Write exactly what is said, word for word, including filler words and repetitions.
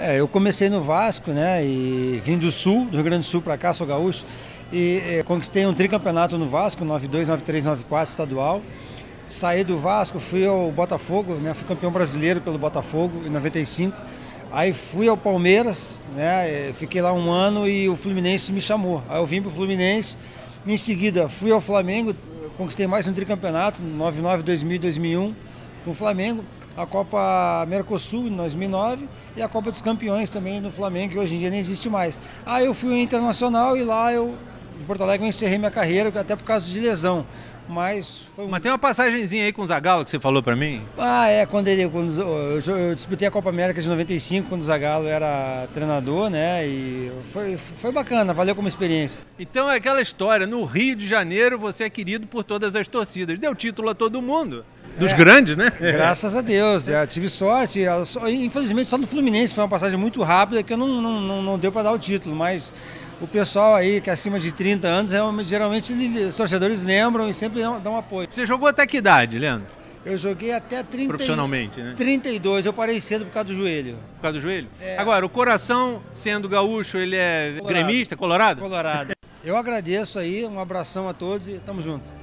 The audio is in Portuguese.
É, eu comecei no Vasco, né, e vim do Sul, do Rio Grande do Sul para cá, sou gaúcho, e é, conquistei um tricampeonato no Vasco, nove dois, nove três, nove quatro estadual. Saí do Vasco, fui ao Botafogo, né, fui campeão brasileiro pelo Botafogo em noventa e cinco. Aí fui ao Palmeiras, né, fiquei lá um ano e o Fluminense me chamou. Aí eu vim para o Fluminense, em seguida fui ao Flamengo, conquistei mais um tricampeonato, nove nove, dois mil, dois mil e um, com o Flamengo. A Copa Mercosul em dois mil e nove e a Copa dos Campeões também no Flamengo, que hoje em dia nem existe mais. Aí eu fui ao Internacional e lá eu, em Porto Alegre, eu encerrei minha carreira, até por causa de lesão. Mas, foi um... Mas tem uma passagenzinha aí com o Zagallo que você falou pra mim? Ah, é, quando ele, quando eu, eu disputei a Copa América de noventa e cinco, quando o Zagallo era treinador, né, e foi, foi bacana, valeu como experiência. Então é aquela história, no Rio de Janeiro você é querido por todas as torcidas, deu título a todo mundo, dos é, grandes, né? Graças a Deus, eu tive sorte, infelizmente só no Fluminense foi uma passagem muito rápida que eu não, não, não, não deu para dar o título, mas... O pessoal aí que é acima de trinta anos, geralmente os torcedores lembram e sempre dão apoio. Você jogou até que idade, Leandro? Eu joguei até trinta, profissionalmente, né? trinta e dois, eu parei cedo por causa do joelho. Por causa do joelho? É. Agora, o coração, sendo gaúcho, ele é colorado. Gremista, colorado? Colorado. Eu agradeço aí, um abração a todos e tamo junto.